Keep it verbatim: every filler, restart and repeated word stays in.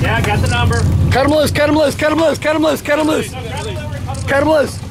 Yeah, I got the number. Cut him loose, cut him loose, cut him loose, cut him loose, cut him loose. Cut him loose.